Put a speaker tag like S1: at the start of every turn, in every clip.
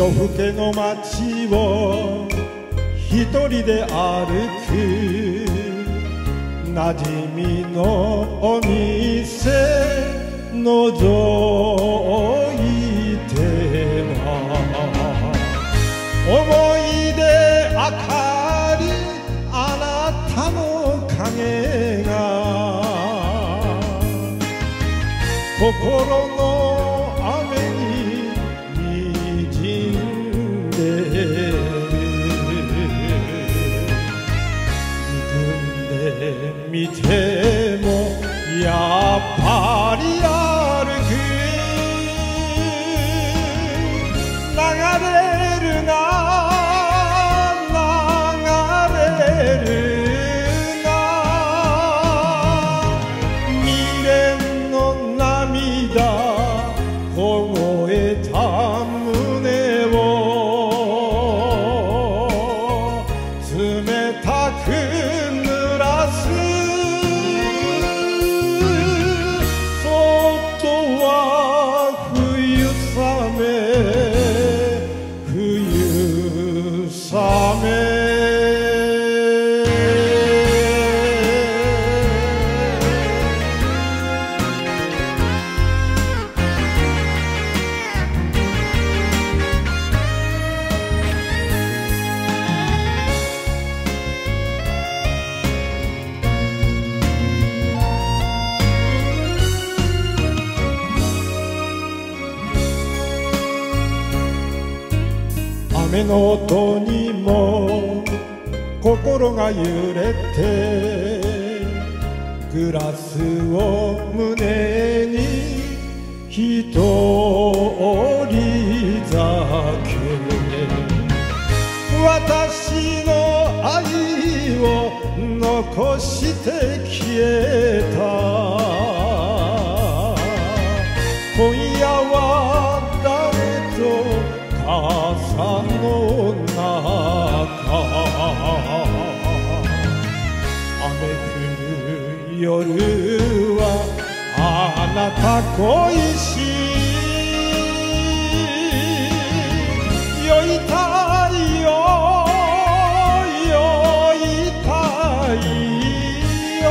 S1: 夜更けの街を一人で歩く馴染みのお店覗いては思い出明かりあなたの影が心の雨に滲んで見てもやっぱり歩く流れるな流れるな未練の涙凍えた胸を冷たく濡らす雨の音にも心が揺れてグラスを胸に一人酒私の愛を残して消えた今夜は誰と傘の中雨降る夜はあなた恋しい酔いたいよ酔いたいよ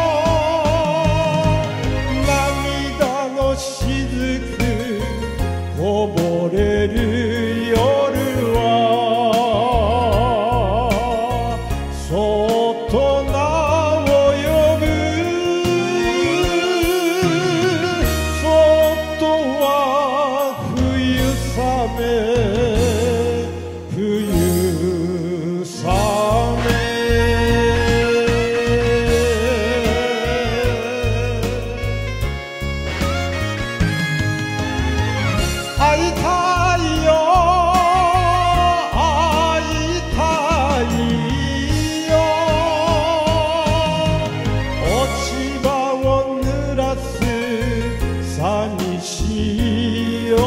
S1: 涙の雫こぼれる会いたいよ会いたいよ落ち葉を濡らす寂しい夜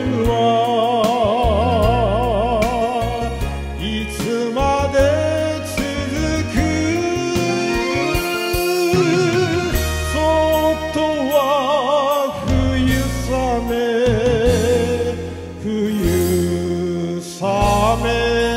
S1: はいつまで続く外は冬雨冬雨